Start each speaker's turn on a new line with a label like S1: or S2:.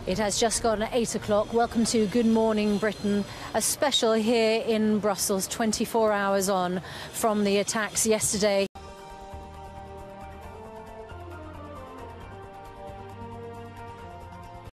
S1: It has just gone 8 o'clock. Welcome to Good Morning Britain, a special here in Brussels, 24 hours on from the attacks yesterday.